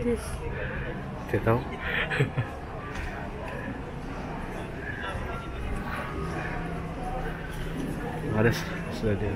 Inggris? Tidak tahu. Ada sudah dia.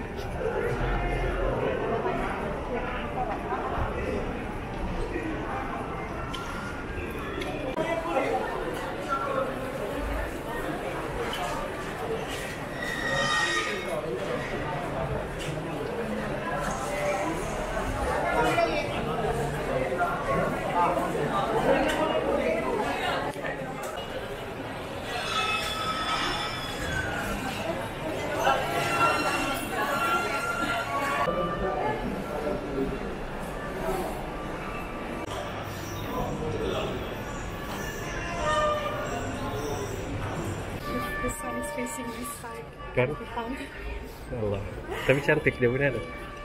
The sun is facing this side. Kan? Allah. Tapi cantik dia benar.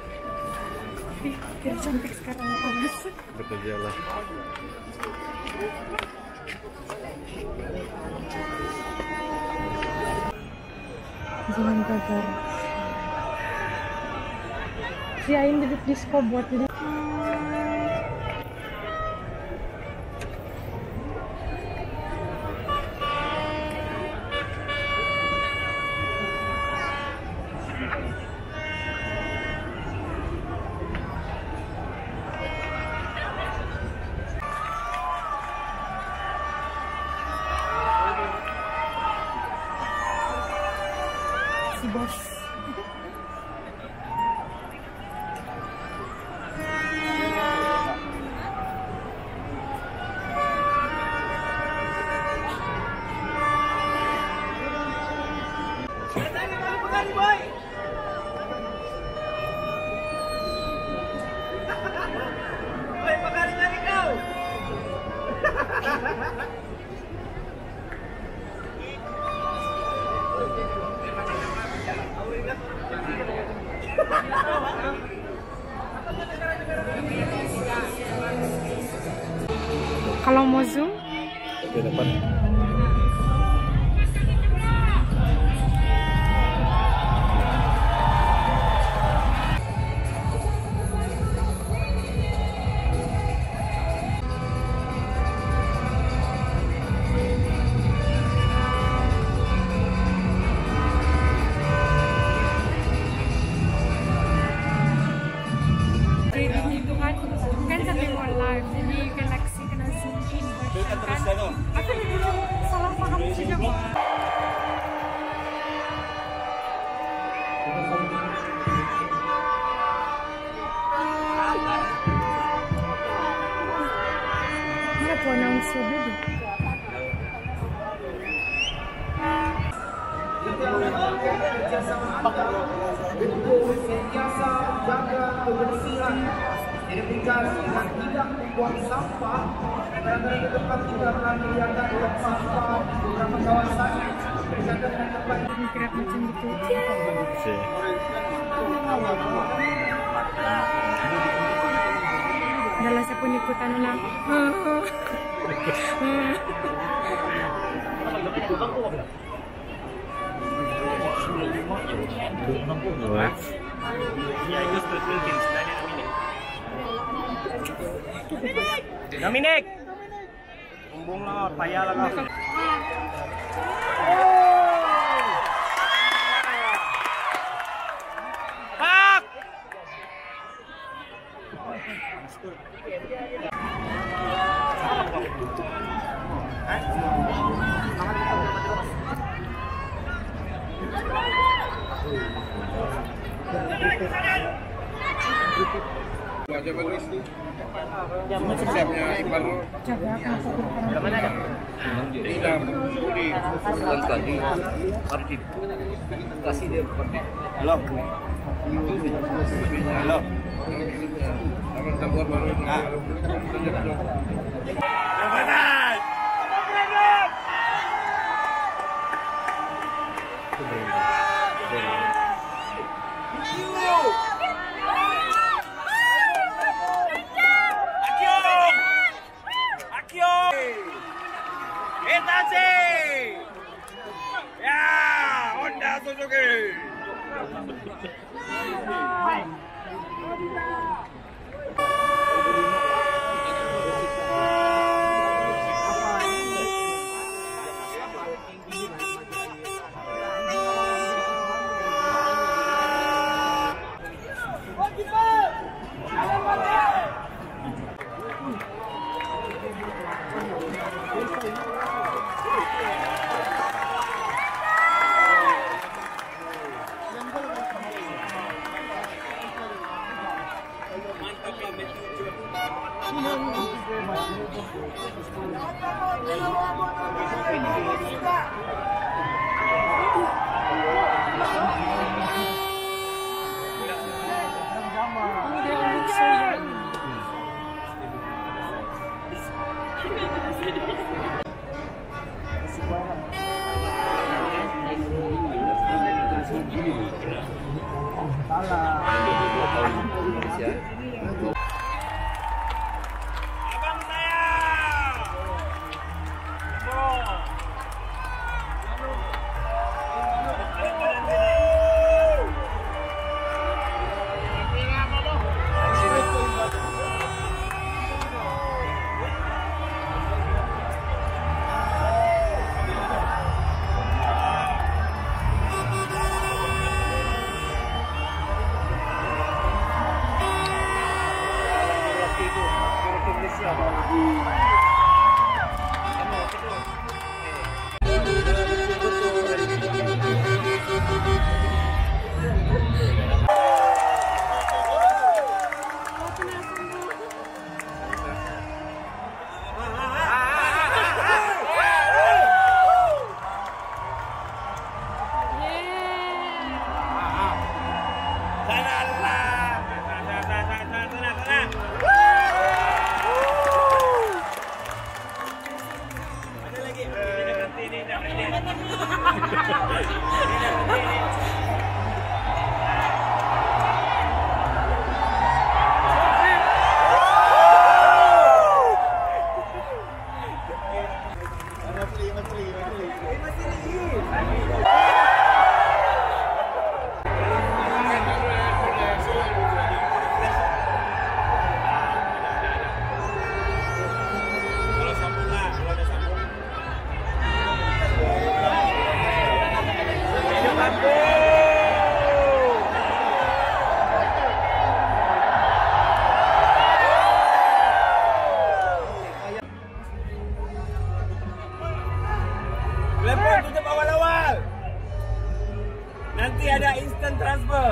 Dia cantik sekarang panas. Bekerja lah. Jangan gagal. Si Ain duduk di skobot jadi. Si bos. Kalau mau zoom, Di depan. gitu kan sampai mau live, jadi Galaxy kena zoom in kan. Aku dulu salah paham juga. Ini apa announce dulu? Sentiasa jaga kebersihan, edukasi dan tidak membuang sampah. Karena di tempat kita akan melihatkan buang sampah di beberapa kawasan. Berkaitan dengan tempat Ini gerak macam gitu. Sih. Adalah saya pun ikutan ulang. What? Dominic! Bumbong lang, paya lang ako. Pak! Baca bagus nih. Siapnya Iqbal. Jaga akan aku berperan. Mana ada? Idam, Budi. Bukan sekali harus dikasih dia pakai Belum. Halo. Akan tambah baru. Jabatan! Ya, Honda Suzuki. Telepon tutup awal-awal. Nanti ada instant transfer.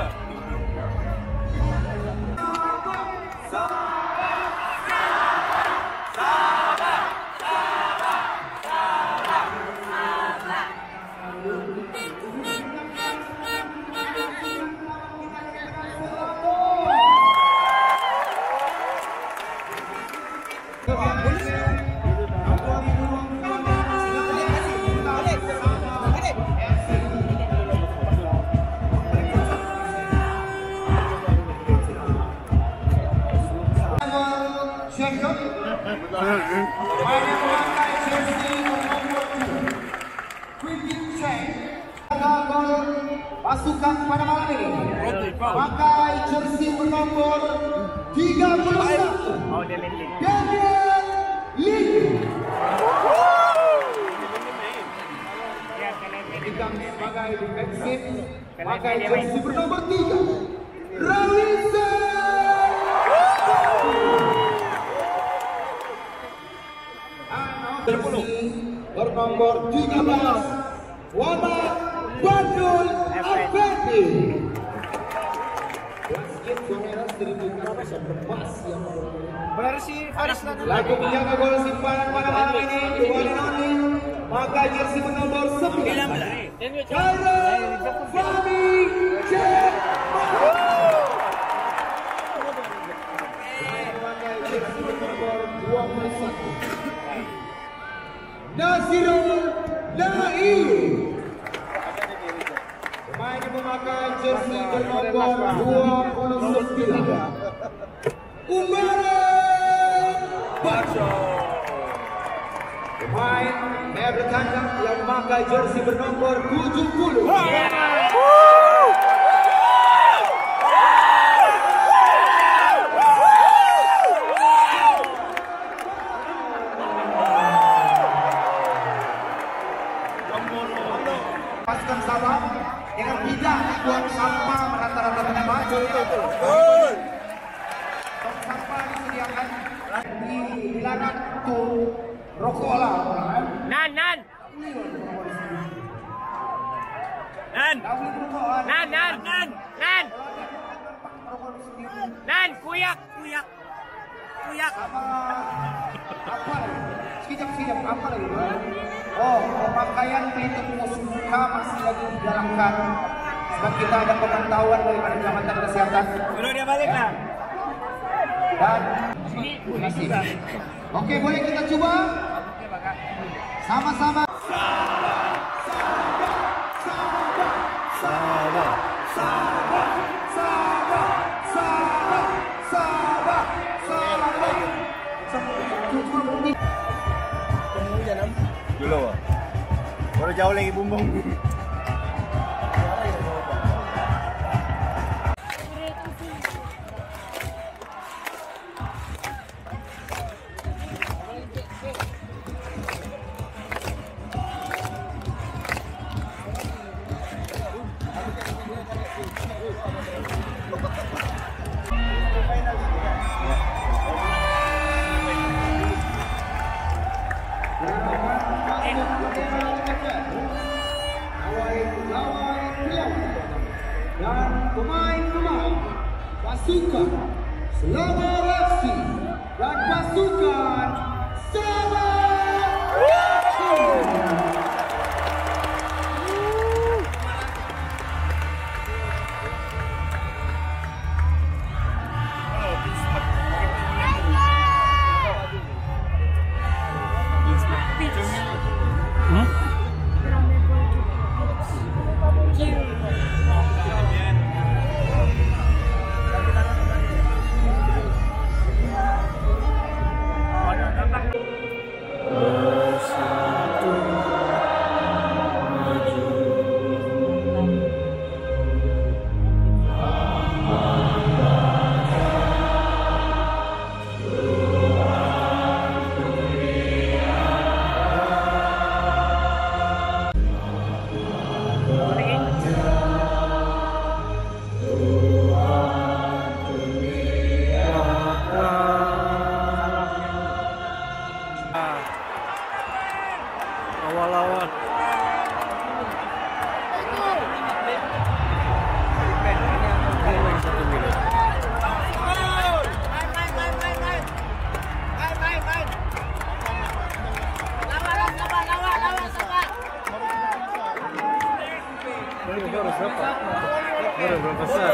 Pasukan pada malam ini pakai jersey bernomor 31 Daniel Lee sebagai defensif pakai jersey bernomor 3 Rawisa bernomor 13 Wadah Badul Afendi. Lagu penjaga gol simpanan pada malam ini Iwan Noni pakai jersey bernomor 9 Khairul Fahmi Cek pakai jersey bernomor 21 Nasirul Nail pemain yang memakai jersey bernomor 29 Umara Baco. Pemain Every Kandang yang memakai jersey bernomor 70 pasukan Sabah dengan tidak buang sampah rata-rata dengan baju tong sampah disediakan di bilangan tuh rokok lah Nan kuyak sama apa lagi sekejap apa lagi oh pemakaian pelitup muka masih lagi dijalankan sebab kita ada pemantauan daripada Jabatan Kesehatan. Suruh dia balik lah. Dan masih. Oke, boleh kita coba sama-sama. Dulu. Baru jauh lagi bumbung. Dan pemain-pemain pasukan Selangor FC dan pasukan Sabah Baru berapa saat?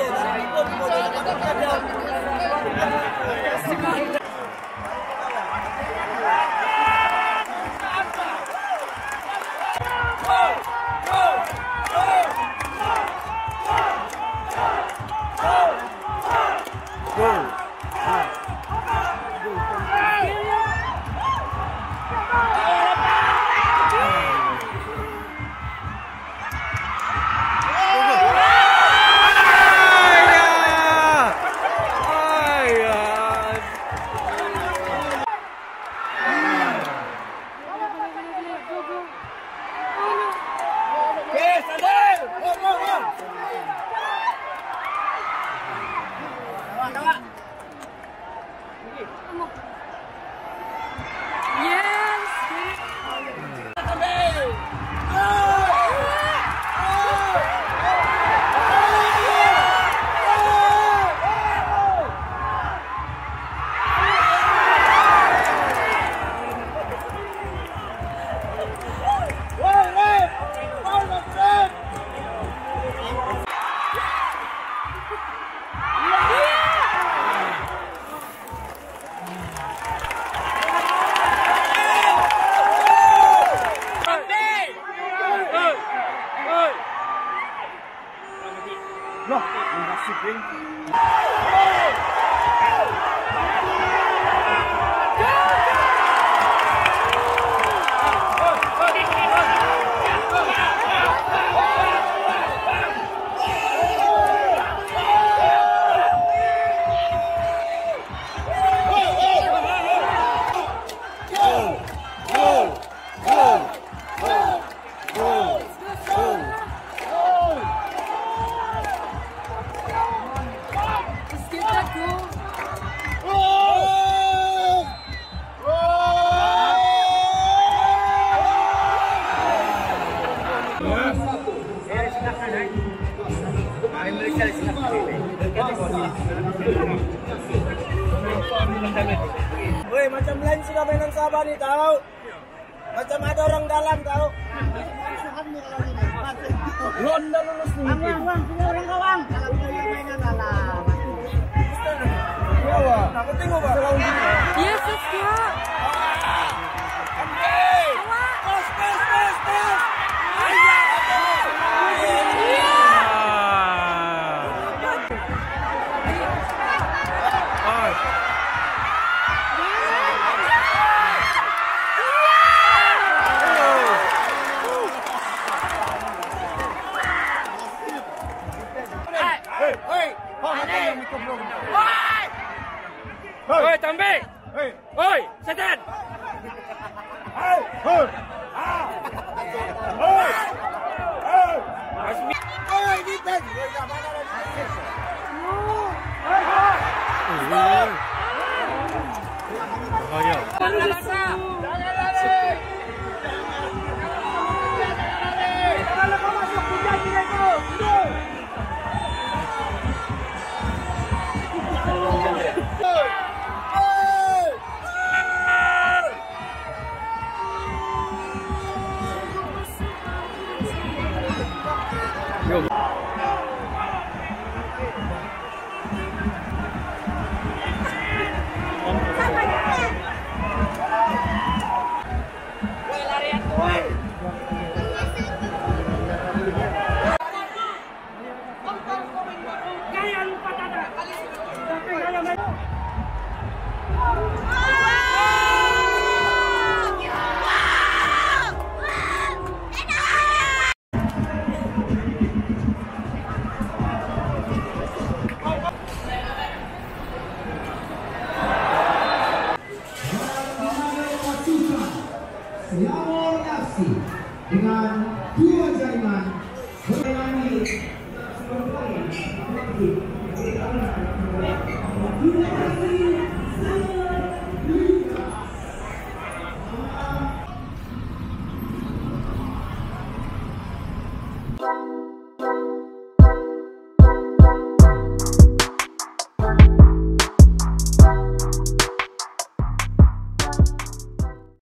Woi, macam lain sudah mainan Sabah nih tahu. Macam ada orang dalam tahu. Ronda lulus nih. Bang, punya orang kawang. Kalau punya mainan dalam. Ya, Wak. Aku tengok, Pak. Yes, yes, ya. Oi, Tambi! Oi, setan! Lamonasi dengan 2 jaringan berlari sebagai